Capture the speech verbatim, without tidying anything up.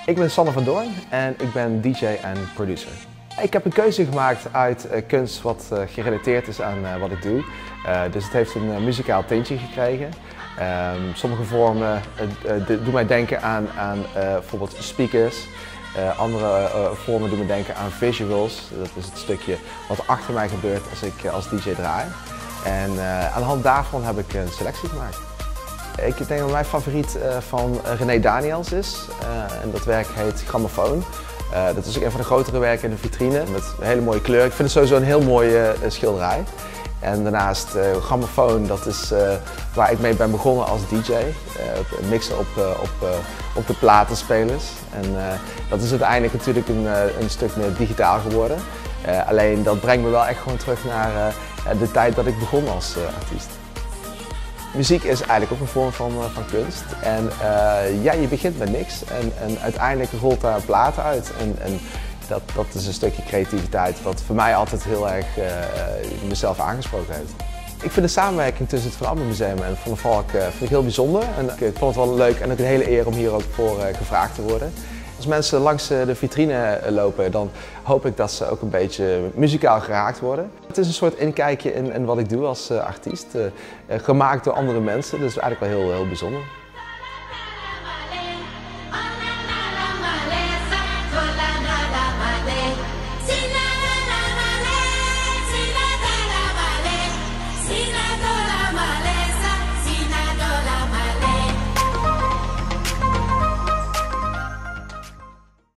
Ik ben Sander van Doorn en ik ben D J en producer. Ik heb een keuze gemaakt uit uh, kunst wat uh, gerelateerd is aan uh, wat ik doe. Uh, dus het heeft een uh, muzikaal tintje gekregen. Um, sommige vormen uh, uh, doen mij denken aan, aan uh, bijvoorbeeld speakers. Uh, andere uh, vormen doen me denken aan visuals. Dat is het stukje wat achter mij gebeurt als ik uh, als D J draai. En uh, aan de hand daarvan heb ik een selectie gemaakt. Ik denk dat mijn favoriet uh, van René Daniels is. Uh, en dat werk heet Grammofoon. Uh, dat is ook een van de grotere werken in de vitrine met een hele mooie kleur. Ik vind het sowieso een heel mooie uh, schilderij. En daarnaast uh, Grammofoon, dat is uh, waar ik mee ben begonnen als D J. Uh, mixen op, uh, op, uh, op de platenspelers. En uh, dat is uiteindelijk natuurlijk een, uh, een stuk meer digitaal geworden. Uh, alleen dat brengt me wel echt gewoon terug naar uh, de tijd dat ik begon als uh, artiest. Muziek is eigenlijk ook een vorm van, uh, van kunst. En uh, ja, je begint met niks en, en uiteindelijk rolt daar platen uit. En, en dat, dat is een stukje creativiteit wat voor mij altijd heel erg uh, mezelf aangesproken heeft. Ik vind de samenwerking tussen het Van Amba Museum en Van der Valk uh, vind ik heel bijzonder. En ik vond het wel leuk en ook een hele eer om hier ook voor uh, gevraagd te worden. Als mensen langs de vitrine lopen, dan hoop ik dat ze ook een beetje muzikaal geraakt worden. Het is een soort inkijkje in, in wat ik doe als artiest, uh, gemaakt door andere mensen, dus eigenlijk wel heel, heel bijzonder.